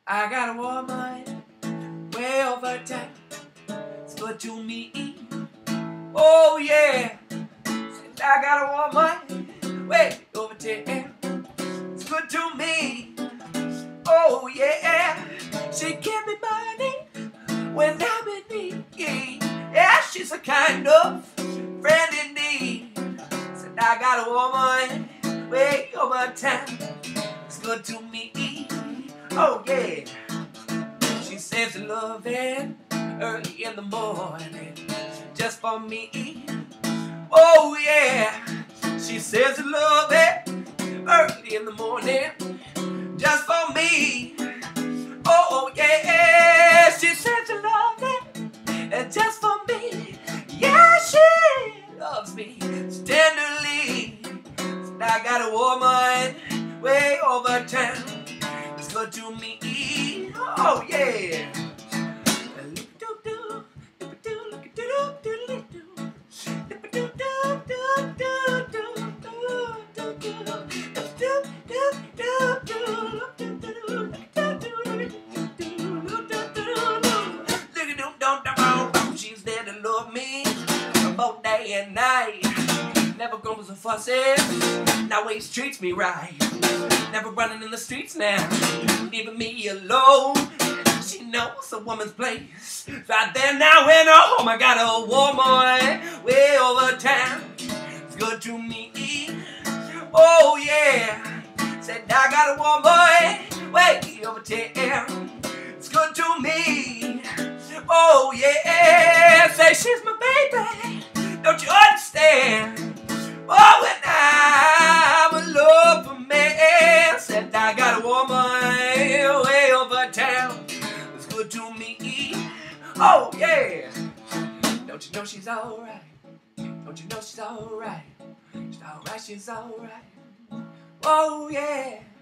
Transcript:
I got a woman way over time. It's good to me. Oh yeah. Said I got a woman way over time. It's good to me. Oh yeah. She give me money when I'm in need. Yeah, she's a kind of friend in need. Said I got a woman way over time. It's good to me. Oh yeah. She says loving early in the morning just for me. Oh yeah. She says loving early in the morning just for me. Oh yeah. She says loving just for me. Yeah, she loves me tenderly. I got a woman way over town. It's good to me. Oh yeah. She's there to love me both day and night. Never grumbles or fusses, now always treats me right. Never running in the streets now, leaving me alone. She knows a woman's place right there now in her home. I got a woman way over town. It's good to me. Oh yeah. Said I got a woman way over town. It's good to me. Oh yeah. Say she's my baby. Don't you understand? Oh, when I'm in love for me. Said I got a woman way over town. It's good to me. Oh yeah. Don't you know she's alright? Don't you know she's alright? She's alright, she's alright. Oh yeah.